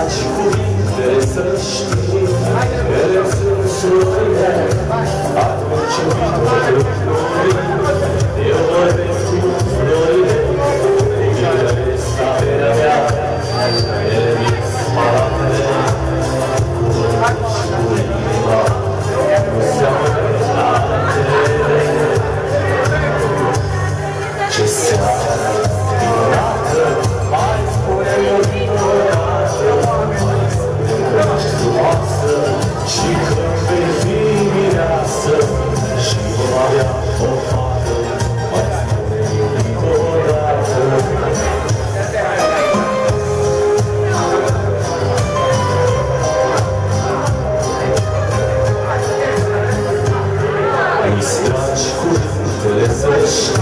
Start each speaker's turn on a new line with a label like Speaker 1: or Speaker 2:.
Speaker 1: dragi cuvinte să știi, ele sunt surorile, atunci când eu vorbesc cu florile, ele starea mea, ele mi spatele, cu inima, nu seamănă altele. Ce seară minunată, mai spune-mi o dată, mai spune-mi că ești frumoasă și că vei fi mireasă și vom avea o fată, mai spune-mi o dată. Îi stragi cuvintele să